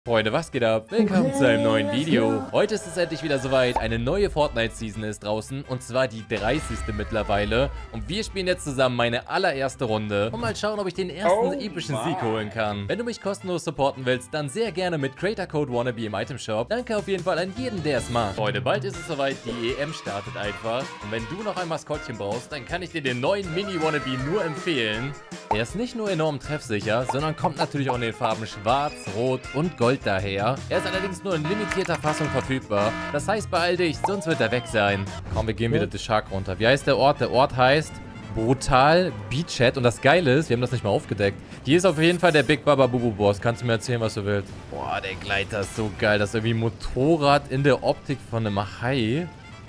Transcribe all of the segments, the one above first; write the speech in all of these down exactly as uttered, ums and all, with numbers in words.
Freunde, was geht ab? Willkommen zu einem neuen Video. Heute ist es endlich wieder soweit. Eine neue Fortnite-Season ist draußen. Und zwar die dreißigste mittlerweile. Und wir spielen jetzt zusammen meine allererste Runde. Und mal schauen, ob ich den ersten Oh epischen my. Sieg holen kann. Wenn du mich kostenlos supporten willst, dann sehr gerne mit Creator Code Wannabe im Item Shop. Danke auf jeden Fall an jeden, der es macht. Freunde, bald ist es soweit. Die E M startet einfach. Und wenn du noch ein Maskottchen brauchst, dann kann ich dir den neuen Mini-Wannabe nur empfehlen. Er ist nicht nur enorm treffsicher, sondern kommt natürlich auch in den Farben Schwarz, Rot und Gold daher. Er ist allerdings nur in limitierter Fassung verfügbar. Das heißt, beeil dich, sonst wird er weg sein. Komm, wir gehen wieder The Shark runter. Wie heißt der Ort? Der Ort heißt Brutal Beachhead. Und das Geile ist, wir haben das nicht mal aufgedeckt. Hier ist auf jeden Fall der Big Baba Bubu Boss. Kannst du mir erzählen, was du willst? Boah, der Gleiter ist so geil. Das ist irgendwie ein Motorrad in der Optik von einem Hai.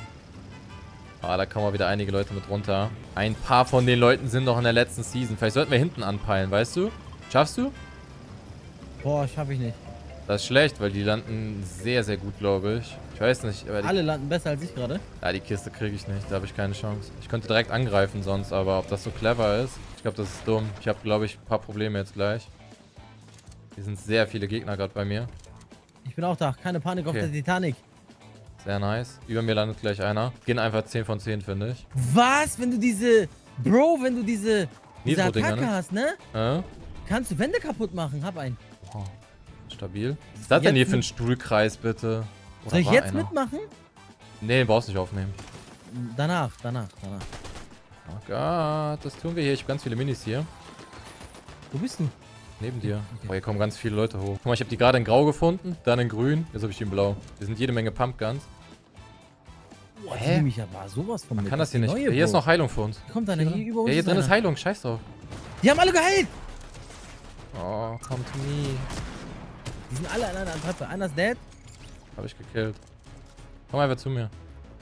Ah, da kommen mal wieder einige Leute mit runter. Ein paar von den Leuten sind noch in der letzten Season. Vielleicht sollten wir hinten anpeilen, weißt du? Schaffst du? Boah, schaffe ich nicht. Das ist schlecht, weil die landen sehr, sehr gut, glaube ich. Ich weiß nicht. Aber die, Alle landen besser als ich gerade. ja, die Kiste kriege ich nicht. Da habe ich keine Chance. Ich könnte direkt angreifen sonst, aber ob das so clever ist, ich glaube, das ist dumm. Ich habe, glaube ich, ein paar Probleme jetzt gleich. Hier sind sehr viele Gegner gerade bei mir. Ich bin auch da. Keine Panik Okay. auf der Titanic. Sehr nice. Über mir landet gleich einer. Gehen einfach zehn von zehn, finde ich. Was? Wenn du diese... Bro, wenn du diese... Diese Nitro-Dinger, Attacke ne? hast, ne? Äh? Kannst du Wände kaputt machen. Hab einen. Oh, stabil. Was ist das denn hier Jetzt für ein mit- Stuhlkreis, bitte? Oder Soll ich war jetzt einer? mitmachen? Nee, den brauchst du nicht aufnehmen. Danach, danach, danach. Oh Gott, das tun wir hier. Ich habe ganz viele Minis hier. Wo bist du? Neben dir. Okay. Oh, hier kommen ganz viele Leute hoch. Guck mal, ich habe die gerade in grau gefunden, dann in grün, jetzt habe ich die in blau. Hier sind jede Menge Pumpguns. Boah, Hä? die nehme ich aber sowas von Man mit. kann das hier ist nicht. die neue, Hier ist Bro. noch Heilung für uns. Wie kommt einer hier über uns? Ja, hier drin ist einer. Heilung. Scheiß drauf. Die haben alle geheilt. Oh, come to me. Die sind alle an einer Treppe. Einer ist dead. Habe ich gekillt. Komm einfach zu mir.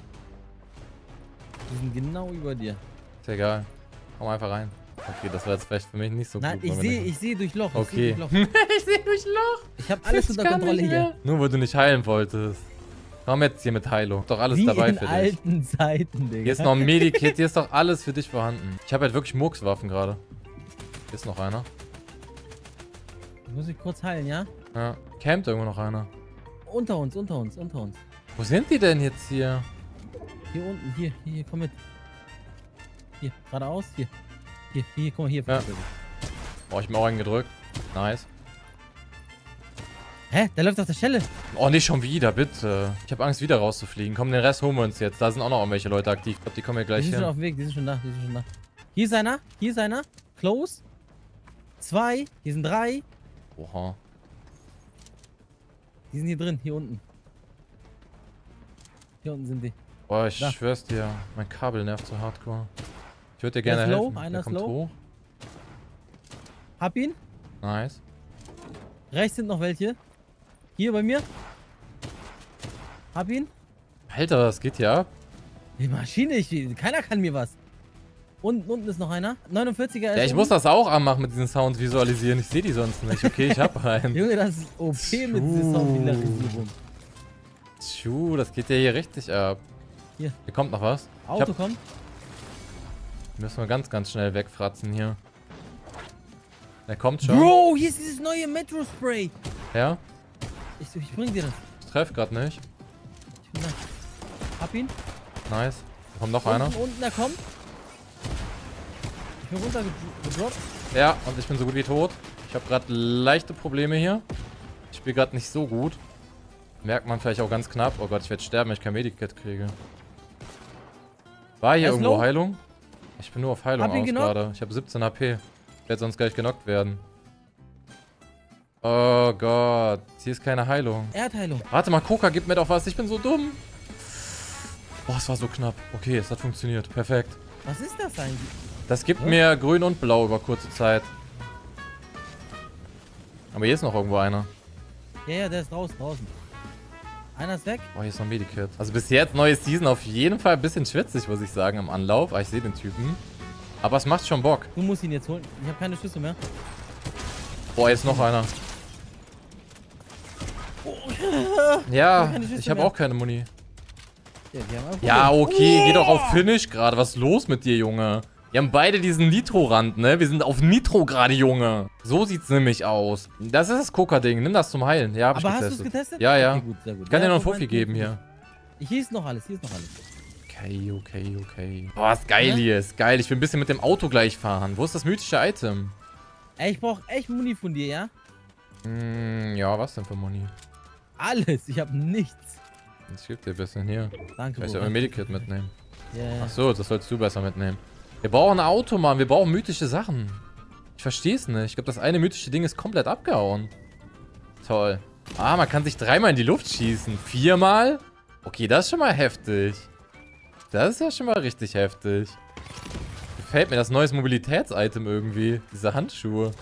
Die sind genau über dir. Ist ja egal. Komm einfach rein. Okay, das war jetzt vielleicht für mich nicht so Nein, gut. ich wenn wir sehe nicht- ich sehe durch Loch. Okay. Ich sehe durch Loch. ich sehe durch Loch. Ich habe alles Ich unter kann Kontrolle nicht hier. mehr. Nur weil du nicht heilen wolltest. Komm jetzt hier mit Heilung. Doch alles Wie dabei in für dich. alten Zeiten, Digga. Hier ist noch ein Medikit, hier ist doch alles für dich vorhanden. Ich habe halt wirklich Murkswaffen gerade. Hier ist noch einer. Ich muss mich kurz heilen, ja? Ja. Campt irgendwo noch einer. Unter uns, unter uns, unter uns. Wo sind die denn jetzt hier? Hier unten, hier, hier, hier, komm mit. Hier, geradeaus, hier. Hier, hier, hier, guck mal, hier. Ja. Oh, ich hab mir auch einen gedrückt. Nice. Hä? Der läuft auf der Stelle. Oh, nicht schon wieder, bitte. Ich habe Angst, wieder rauszufliegen. Komm, den Rest holen wir uns jetzt. Da sind auch noch irgendwelche Leute aktiv. Ich glaube, die kommen hier Die gleich sind schon hin. auf dem Weg, die sind schon da, die sind schon da. Hier ist einer, hier ist einer. Close. Zwei, hier sind drei. Oha. Die sind hier drin, hier unten. Hier unten sind die. Boah, ich Da. schwör's dir. Mein Kabel nervt so hardcore. Ich würde dir Der gerne ist low, helfen. einer Der ist kommt low. hoch. Hab ihn. Nice. Rechts sind noch welche. Hier bei mir. Hab ihn. Alter, was geht hier ab? Die Maschine, ich, keiner kann mir was. Unten, unten ist noch einer. neunundvierziger ist Ja, ich unten. muss das auch anmachen mit diesen Sounds visualisieren. Ich sehe die sonst nicht. Okay, ich hab einen. Junge, das ist O P mit dieser Tschu. Soundvisualisierung. Tschu, das geht ja hier richtig ab. Hier. Hier kommt noch was. Ich Auto hab, kommt. müssen wir ganz, ganz schnell wegfratzen hier. Der kommt schon. Bro, hier ist dieses neue Metro Spray. Ja? Ich, ich bring dir das. Ich treffe gerade nicht. Ich bin da. Hab ihn. Nice. Da kommt noch einer. Unten, unten, der kommt. Ich bin runter gedroppt. Ja, und ich bin so gut wie tot. Ich habe gerade leichte Probleme hier. Ich spiele gerade nicht so gut. Merkt man vielleicht auch ganz knapp. Oh Gott, ich werde sterben, wenn ich kein Medikit kriege. War hier Er ist irgendwo low. Heilung? Ich bin nur auf Heilung Hab ihn aus genockt. gerade. Ich habe siebzehn H P. Ich werde sonst gleich genockt werden. Oh Gott, hier ist keine Heilung. Erdheilung. Warte mal, Coca, gib mir doch was. Ich bin so dumm. Boah, es war so knapp. Okay, es hat funktioniert. Perfekt. Was ist das eigentlich? Das gibt Hä? mir grün und blau über kurze Zeit. Aber hier ist noch irgendwo einer. Ja, ja, der ist draußen, draußen. Einer ist weg. Oh, hier ist noch ein Medikit. Also bis jetzt neue Season auf jeden Fall ein bisschen schwitzig, muss ich sagen, im Anlauf. Ah, ich sehe den Typen. Aber es macht schon Bock. Du musst ihn jetzt holen. Ich habe keine Schlüssel mehr. Boah, jetzt noch einer. Ja, keine Schüsse ich habe mehr. auch keine Muni. Ja, die haben einfach Ja, Problem. okay, geh doch auf Finish gerade. Was ist los mit dir, Junge? Wir haben beide diesen Nitro-Rand, ne? Wir sind auf Nitro gerade, Junge. So sieht's nämlich aus. Das ist das Coca-Ding. Nimm das zum Heilen. Ja, hab ich Aber hast getestet. du es getestet? Ja, ja. Okay, gut, sehr gut. Ich kann ja, dir noch einen von Fuffi meinen- geben hier. Hier ist noch alles, hier ist noch alles. Okay, okay, okay. Boah, ist geil Ja? hier. Ist geil. Ich will ein bisschen mit dem Auto gleich fahren. Wo ist das mythische Item? Ey, ich brauch echt Muni von dir, ja? Hm, ja, was denn für Money? Alles, ich hab nichts. Ich geb dir ein bisschen hier. Danke, Kann ich Bro. auch ein Medikit mitnehmen. Ja, ja. Achso, das sollst du besser mitnehmen. Wir brauchen ein Auto, Mann. Wir brauchen mythische Sachen. Ich versteh's nicht. Ich glaube, das eine mythische Ding ist komplett abgehauen. Toll. Ah, man kann sich dreimal in die Luft schießen. Viermal? Okay, das ist schon mal heftig. Das ist ja schon mal richtig heftig. Gefällt mir das neues Mobilitäts-Item irgendwie. Diese Handschuhe.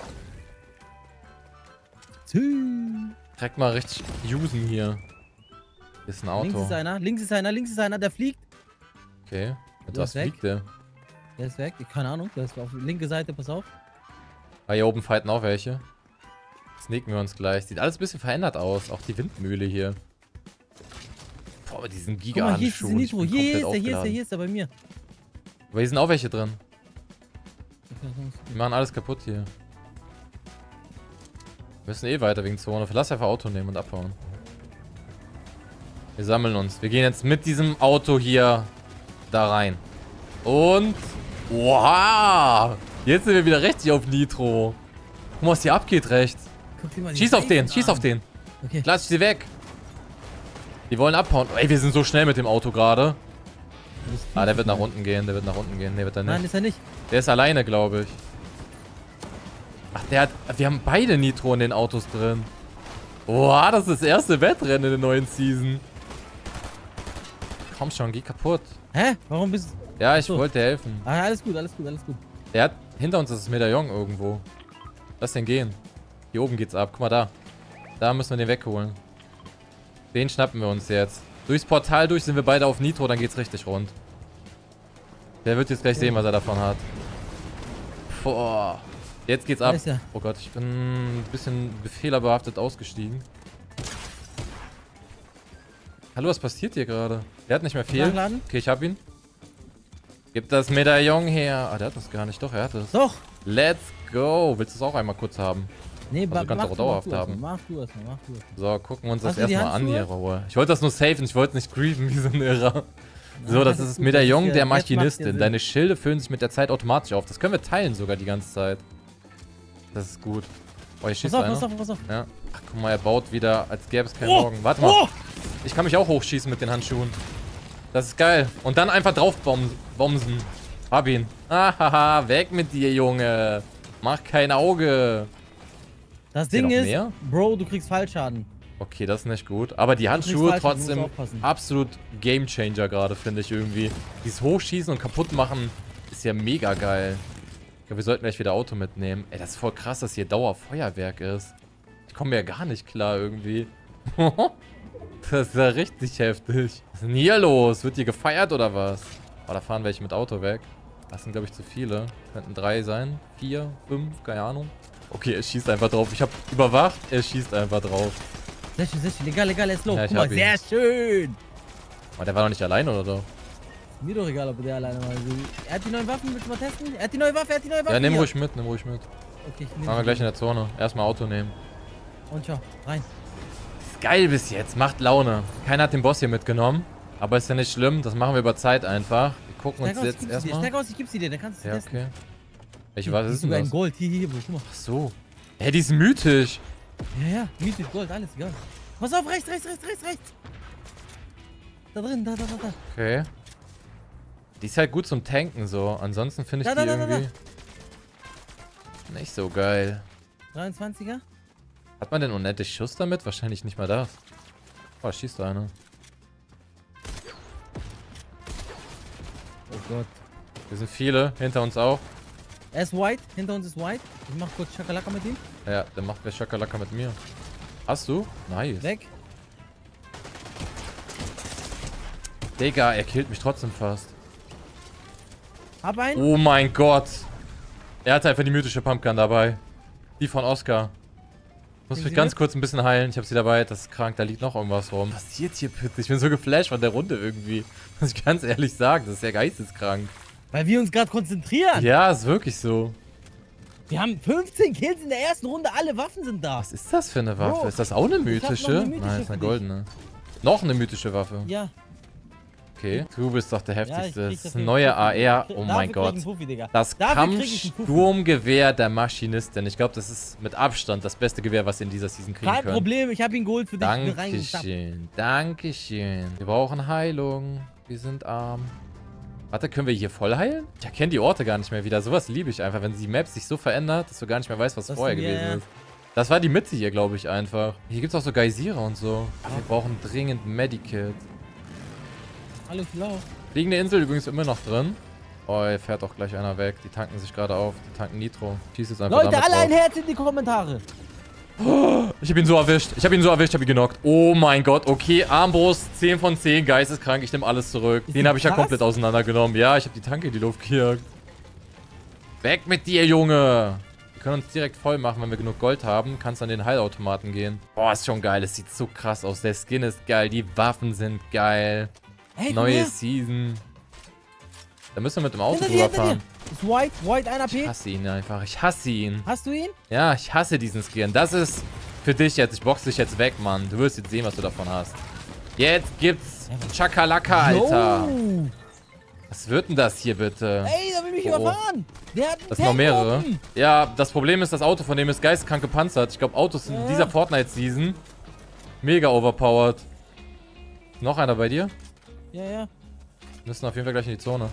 Tschüss. Direkt mal richtig usen hier. Hier ist ein Auto. Links ist einer, links ist einer, links ist einer, der fliegt. Okay. Mit Du was bist weg. fliegt der? Der ist weg, ich, keine Ahnung, der ist auf die linke Seite, pass auf. Ah, hier oben fighten auch welche. Sneaken wir uns gleich. Sieht alles ein bisschen verändert aus. Auch die Windmühle hier. Boah, mit diesen Guck mal, hier ist Giga-Handschuhen. diese Nitro, Ich bin hier ist komplett der, hier ist der, aufgeladen. hier ist der bei mir. Aber hier sind auch welche drin. Okay, sonst- Die machen alles kaputt hier. Wir müssen eh weiter wegen Zone. Lass einfach Auto nehmen und abhauen. Wir sammeln uns. Wir gehen jetzt mit diesem Auto hier da rein. Und... Wow! Jetzt sind wir wieder richtig auf Nitro. Guck mal, was hier abgeht rechts. Guck dir mal die Schieß auf den, Reifen schieß an. auf den. Okay. Lass sie weg. Die wollen abhauen. Ey, wir sind so schnell mit dem Auto gerade. Du bist Ah, der wird nach viel zu unten gehen. Der wird nach unten gehen. Nee, wird er schnell. Nein, nicht. ist er nicht. Der ist alleine, glaube ich. Ach, der hat... Wir haben beide Nitro in den Autos drin. Boah, das ist das erste Wettrennen in der neuen Season. Komm schon, geh kaputt. Hä? Warum bist Ja, ich So. wollte dir helfen. Ah, alles gut, alles gut, alles gut. Der hat... Hinter uns ist das Medaillon irgendwo. Lass den gehen. Hier oben geht's ab. Guck mal da. Da müssen wir den wegholen. Den schnappen wir uns jetzt. Durchs Portal durch sind wir beide auf Nitro, dann geht's richtig rund. Der wird jetzt gleich sehen, was er davon hat. Boah. Jetzt geht's Da ab. ist er. Oh Gott, ich bin ein bisschen fehlerbehaftet ausgestiegen. Hallo, was passiert hier gerade? Der hat nicht mehr viel. Nachladen? Okay, ich hab ihn. Gib das Medaillon her. Ah, der hat das gar nicht. Doch, er hat es. Doch! Let's go. Willst du es auch einmal kurz haben? Nee, Also ba- kannst mach auch du, dauerhaft mach du haben. erstmal, Mach du erstmal, mach du erstmal. So, gucken wir uns das Hast du die erstmal an hier, Handschuhe? Ruhe. Ich wollte das nur safen, ich wollte nicht grieven wie so ein Irrer. So, Ah, das das ist das ist gut, Medaillon das ist der ja- jetzt macht's ja Machinistin. Sinn. Deine Schilde füllen sich mit der Zeit automatisch auf. Das können wir teilen sogar die ganze Zeit. Das ist gut. Oh, hier schießt Pass auf, einer. pass auf, pass auf. Ja. Ach, guck mal, er baut wieder, als gäbe es keinen Oh! Morgen. Warte mal. Oh! Ich kann mich auch hochschießen mit den Handschuhen. Das ist geil. Und dann einfach drauf bom- bomsen. Hab ihn. Ahaha, weg mit dir, Junge. Mach kein Auge. Das hier Ding noch ist, mehr? Bro, du kriegst Fallschaden. Okay, das ist nicht gut. Aber die Du kriegst Handschuhe falsch, du musst trotzdem aufpassen. absolut Gamechanger gerade, finde ich irgendwie. Dieses Hochschießen und kaputt machen ist ja mega geil. Ich glaube, wir sollten gleich wieder Auto mitnehmen. Ey, das ist voll krass, dass hier Dauerfeuerwerk ist. Ich komme ja gar nicht klar irgendwie. Das ist ja richtig heftig. Was ist denn hier los? Wird hier gefeiert oder was? Oh, da fahren welche mit Auto weg. Das sind, glaube ich, zu viele. Könnten drei sein. Vier, fünf, keine Ahnung. Okay, er schießt einfach drauf. Ich habe überwacht, er schießt einfach drauf. Sehr schön, sehr schön. Egal, egal, er ist low. Ja, ich Guck mal, hab ihn. sehr schön. Aber der war doch nicht alleine, oder doch? Mir doch egal, ob der alleine mal so. Er hat die neuen Waffen, willst du mal testen? Er hat die neue Waffe, er hat die neue Waffe. Ja, nimm hier. ruhig mit, nimm ruhig mit. Okay, ich Machen wir nehme gleich in der Zone. Erstmal Auto nehmen. Und schau, rein. Ist geil bis jetzt, macht Laune. Keiner hat den Boss hier mitgenommen. Aber ist ja nicht schlimm, das machen wir über Zeit einfach. Wir gucken Steig uns aus, ich jetzt geb sie dir. erstmal... Steig aus, ich geb sie dir, dann kannst du Ja, testen. okay. Welche Hier, was hier ist denn sogar das? in Gold. Hier, hier, hier, Bro, guck mal. Ach so. Hä, die ist mythisch. Ja, ja, mythisch, Gold, alles, egal. Pass auf, rechts, rechts, rechts, rechts, rechts. Da drin, da, da, da, da. Okay. Die ist halt gut zum Tanken so. Ansonsten finde ich Da, die da, da, da, irgendwie... nicht so geil. dreiundzwanziger. Hat man denn unendlich Schuss damit? Wahrscheinlich nicht mal das. Oh, schießt da einer. Oh Gott. Wir sind viele, hinter uns auch. Er ist white, hinter uns ist white. Ich mach kurz Schakalaka mit ihm. Ja, der macht der Schakalaka mit mir. Hast du? Nice. Weg. Digga, er killt mich trotzdem fast. Hab einen. Oh mein Gott. Er hatte einfach die mythische Pumpgun dabei. Die von Oscar. Muss Bring mich sie ganz mit? kurz ein bisschen heilen. Ich habe sie dabei. Das ist krank. Da liegt noch irgendwas rum. Was passiert hier bitte? Ich bin so geflasht von der Runde irgendwie. Muss ich ganz ehrlich sagen. Das ist ja geisteskrank. Weil wir uns gerade konzentrieren. Ja, ist wirklich so. Wir haben fünfzehn Kills in der ersten Runde. Alle Waffen sind da. Was ist das für eine Waffe? Bro, ist das auch eine mythische? ich hab noch eine mythische Nein, ist eine für dich. goldene. Noch eine mythische Waffe. Ja. Okay. Du bist doch der Ja, ich heftigste. krieg das ist dafür ein neuer einen A R. Fuffi. Oh Dafür mein krieg ich Gott. einen Fuffi, Digga. Das Dafür krieg ich einen Fuffi. Kampfsturmgewehr der Maschinistin. Ich glaube, das ist mit Abstand das beste Gewehr, was ihr in dieser Season kriegen Kein könnt. Problem, ich habe ihn geholt für dich. Ich bin reingestappt. Dankeschön. Dankeschön. Wir brauchen Heilung. Wir sind arm. Warte, können wir hier voll heilen? Ich erkenne die Orte gar nicht mehr wieder. Sowas liebe ich einfach, wenn die Map sich so verändert, dass du gar nicht mehr weißt, was Das vorher sind- gewesen ja, ja. ist. Das war die Mitte hier, glaube ich, einfach. Hier gibt es auch so Geysire und so. Wir brauchen dringend Medikit. Alles klar. Fliegende Insel übrigens immer noch drin. Oh, hier fährt auch gleich einer weg. Die tanken sich gerade auf. Die tanken Nitro. Schieß jetzt einfach Leute, damit alle drauf. ein Herz in die Kommentare. Ich habe ihn so erwischt. Ich habe ihn so erwischt, ich habe ihn genockt. Oh mein Gott, okay. Armbrust, zehn von zehn, geisteskrank. Ich nehme alles zurück. Ist Den die habe ich ja krass? komplett auseinandergenommen. Ja, ich habe die Tanke in die Luft gejagt. Weg mit dir, Junge. Wir können uns direkt voll machen, wenn wir genug Gold haben. Kannst an den Heilautomaten gehen. Boah, ist schon geil. Es sieht so krass aus. Der Skin ist geil. Die Waffen sind geil. Hey, komm Neue her. Season. Da müssen wir mit dem Auto Hinter dir, drüber hinter dir. fahren. Ist White, White, ein A Ich P. hasse ihn einfach. Ich hasse ihn. Hast du ihn? Ja, ich hasse diesen Skin. Das ist für dich jetzt. Ich boxe dich jetzt weg, Mann. Du wirst jetzt sehen, was du davon hast. Jetzt gibt's Chakalaka, Alter. Yo. Was wird denn das hier bitte? Ey, da will mich Oh, oh. überfahren. Der hat einen Das sind noch Tank mehrere. oben. Ja, das Problem ist, das Auto von dem ist geisteskrank gepanzert. Ich glaube, Autos in Ja. dieser Fortnite-Season mega overpowered. Noch einer bei dir? Ja, ja. Wir müssen auf jeden Fall gleich in die Zone.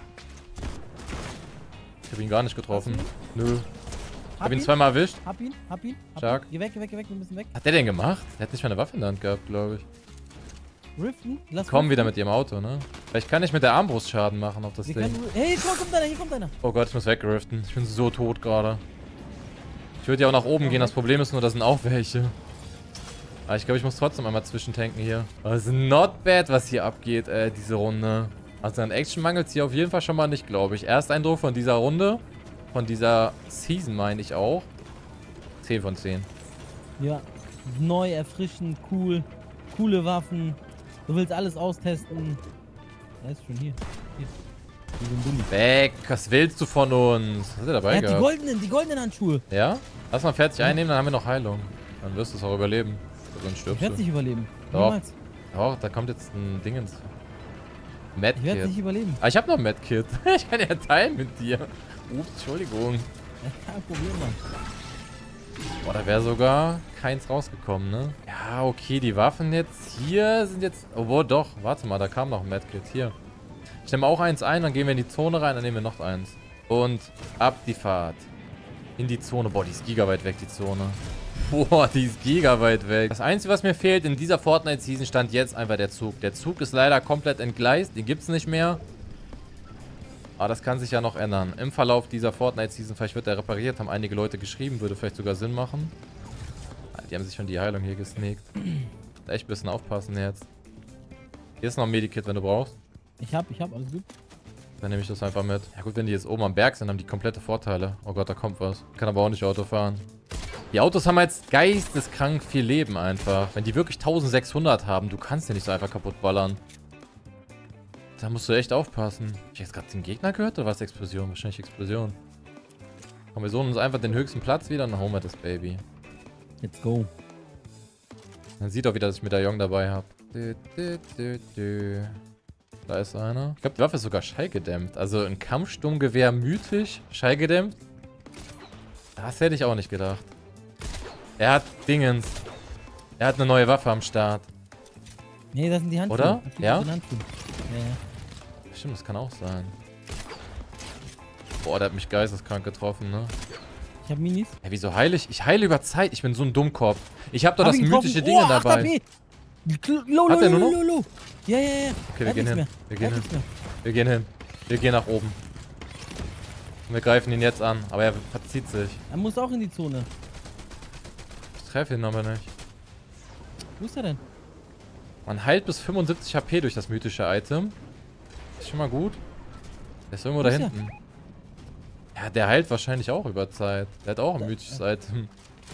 Ich habe ihn gar nicht getroffen. Nö. Ich Hab habe ihn ihn, zweimal erwischt. hab ihn, hab ihn. Hab Stark. ihn. Geh weg, geh weg, geh weg, wir müssen weg. Was hat der denn gemacht? Der hat nicht mal eine Waffe in der Hand gehabt, glaube ich. Riften, lass Komm riften. wieder mit ihrem Auto, ne? Vielleicht kann ich mit der Armbrust Schaden machen auf das Wir Ding. können- Hey, hier kommt einer, hier kommt einer. Oh Gott, ich muss wegriften. Ich bin so tot gerade. Ich würde ja auch nach oben gehen. Das Problem ist nur, da sind auch welche. Aber ich glaube, ich muss trotzdem einmal zwischentanken hier. Das ist not bad, was hier abgeht, äh, diese Runde. Also an Action mangelt es hier auf jeden Fall schon mal nicht, glaube ich. Ersteindruck von dieser Runde. Von dieser Season meine ich auch. zehn von zehn. Ja, neu, erfrischend, cool. Coole Waffen. Du willst alles austesten. Er ist schon hier. Hier. Wie so ein Dummi. Weg, was willst du von uns? Was hat er dabei Er hat die gehabt? goldenen, die goldenen Handschuhe. Ja? Lass mal fertig einnehmen, dann haben wir noch Heilung. Dann wirst du es auch überleben. Sonst Ich stirbst werde du. nicht überleben. Doch. Niemals. Doch, da kommt jetzt ein Dingens. Ich werde Medkit. nicht überleben. Ah, ich habe noch ein Medkit. Ich kann ja teilen mit dir. Ups, Entschuldigung. Ja, kein Problem, Mann. Boah, da wäre sogar keins rausgekommen, ne? Ja, okay, die Waffen jetzt hier sind jetzt... Obwohl, doch. Warte mal, da kam noch ein Medkit. Hier. Ich nehme auch eins ein, dann gehen wir in die Zone rein, dann nehmen wir noch eins. Und ab die Fahrt. In die Zone. Boah, die ist gigaweit weg, die Zone. Boah, die ist gigaweit weg. Das Einzige, was mir fehlt in dieser Fortnite-Season, stand jetzt einfach der Zug. Der Zug ist leider komplett entgleist. Den gibt's nicht mehr. Aber das kann sich ja noch ändern. Im Verlauf dieser Fortnite-Season, vielleicht wird der repariert, haben einige Leute geschrieben, würde vielleicht sogar Sinn machen. Die haben sich schon die Heilung hier gesneakt. Echt ein bisschen aufpassen jetzt. Hier ist noch ein Medikit, wenn du brauchst. Ich hab, ich hab, alles gut. Dann nehme ich das einfach mit. Ja gut, wenn die jetzt oben am Berg sind, haben die komplette Vorteile. Oh Gott, da kommt was. Kann aber auch nicht Auto fahren. Die Autos haben jetzt geisteskrank viel Leben einfach. Wenn die wirklich tausendsechshundert haben, du kannst die nicht so einfach kaputt ballern. Da musst du echt aufpassen. Hab ich jetzt gerade den Gegner gehört oder was? Explosion? Wahrscheinlich Explosion. Komm, wir suchen uns einfach den höchsten Platz wieder und dann holen wir das Baby. Let's go. Man sieht auch wieder, dass ich Medaillon dabei habe. Da ist einer. Ich glaube, die Waffe ist sogar schallgedämpft. Also ein Kampfsturmgewehr mythisch, schallgedämpft. Das hätte ich auch nicht gedacht. Er hat Dingens. Er hat eine neue Waffe am Start. Nee, das sind die Handschuhe. Oder? Das sind Ja? die Handschuhe. Ja, ja. Stimmt, das kann auch sein. Boah, der hat mich geisteskrank getroffen, ne? Ich hab Minis. Ja, wieso heile ich? Ich heile über Zeit. Ich bin so ein Dummkopf. Ich habe doch Hab das ihn getroffen. mythische Oh, Ding acht dabei. A P. Low, Hat low, er nur low, noch? low, low. Ja, ja, ja. Okay, wir Er gehen hat nichts hin. mehr. Wir Er gehen hat hin. nichts mehr. Wir gehen hin. Wir gehen nach oben. Und wir greifen ihn jetzt an. Aber er verzieht sich. Er muss auch in die Zone. Ich treffe ihn aber nicht. Wo ist er denn? Man heilt bis fünfundsiebzig H P durch das mythische Item. Ist schon mal gut. Der ist irgendwo Wo da ist er? hinten. Ja, der heilt wahrscheinlich auch über Zeit. Der hat auch ein Da- mythisches Item.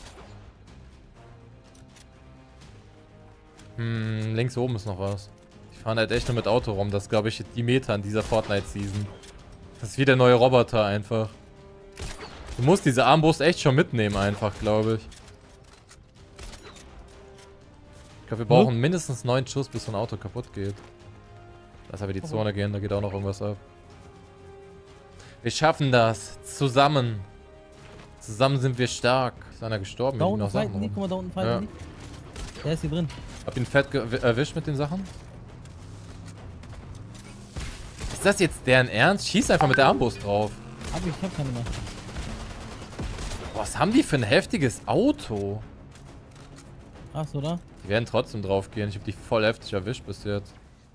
Hm, links oben ist noch was. Die fahren halt echt nur mit Auto rum. Das ist, glaube ich, die Meta in dieser Fortnite-Season. Das ist wie der neue Roboter einfach. Du musst diese Armbrust echt schon mitnehmen einfach, glaube ich. Ich glaube, wir brauchen hm? mindestens neun Schuss, bis so ein Auto kaputt geht. Lass aber die Zone gehen, da geht auch noch irgendwas ab. Wir schaffen das. Zusammen. Zusammen sind wir stark. Ist einer gestorben? Da unten fighten die, guck mal, da unten fighten ja. die. Der ist hier drin. Hab ihn fett erwischt mit den Sachen. Ist das jetzt deren Ernst? Schieß einfach mit der Armbrust drauf. Hab ich, ich hab keine mehr. Boah, was haben die für ein heftiges Auto? Krass, oder? Die werden trotzdem drauf gehen. Ich hab die voll heftig erwischt bis jetzt.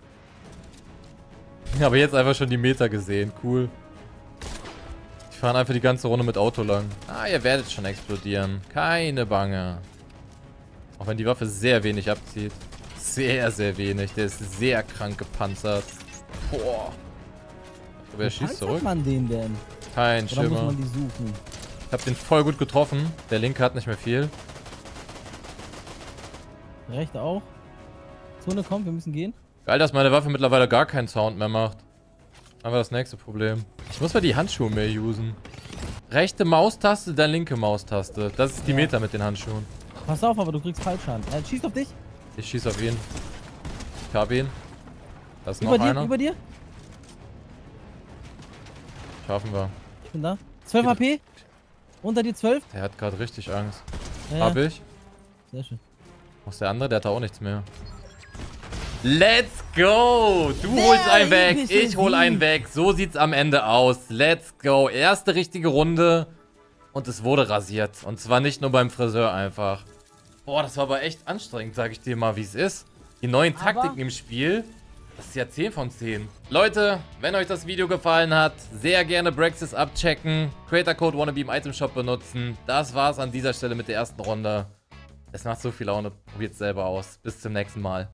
Aber jetzt einfach schon die Meter gesehen. Cool. Die fahren einfach die ganze Runde mit Auto lang. Ah, ihr werdet schon explodieren. Keine Bange. Auch wenn die Waffe sehr wenig abzieht. Sehr, sehr wenig. Der ist sehr krank gepanzert. Boah. Ich glaube, er schießt zurück. Wie man den denn? Kein Oder Schimmer. muss man die suchen? Ich hab den voll gut getroffen. Der linke hat nicht mehr viel. Der rechte auch. Zone kommt, wir müssen gehen. Geil, dass meine Waffe mittlerweile gar keinen Sound mehr macht. Aber das nächste Problem. Ich muss mal die Handschuhe mehr usen. Rechte Maustaste, dann linke Maustaste. Das ist die ja. Meter mit den Handschuhen. Pass auf, aber du kriegst Fallschaden. Er schießt auf dich. Ich schieß auf ihn. Ich hab ihn. Da ist Über noch dir, einer. über dir. Schaffen wir. Ich bin da. zwölf H P. Unter dir zwölf. Der hat gerade richtig Angst. Ja, Hab ich. Sehr schön. Wo ist der andere? Der hat da auch nichts mehr. Let's go! Du holst einen weg, ich hol einen weg. So sieht's am Ende aus. Let's go. Erste richtige Runde. Und es wurde rasiert. Und zwar nicht nur beim Friseur einfach. Boah, das war aber echt anstrengend, sag ich dir mal, wie es ist. Die neuen Taktiken aber im Spiel. Das ist ja zehn von zehn. Leute, wenn euch das Video gefallen hat, sehr gerne Braxis abchecken. Creator Code Wannabe im Item Shop benutzen. Das war's an dieser Stelle mit der ersten Runde. Es macht so viel Laune. Probiert's selber aus. Bis zum nächsten Mal.